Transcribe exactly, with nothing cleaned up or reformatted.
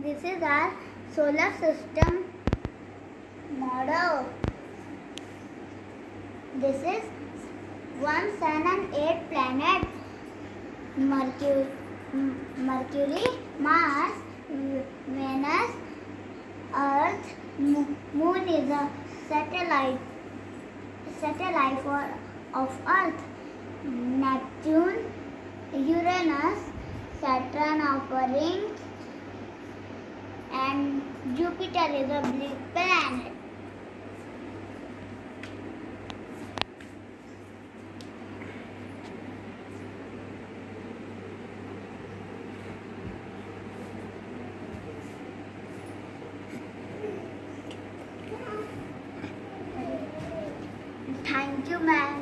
This is our solar system model. This is one sun and eight planets. Mercury, Mercury, Mars, Venus, Earth, Moon is a satellite satellite for, of Earth. Neptune, Uranus, Saturn of a ring, and Jupiter is a big planet. Thank you, ma'am.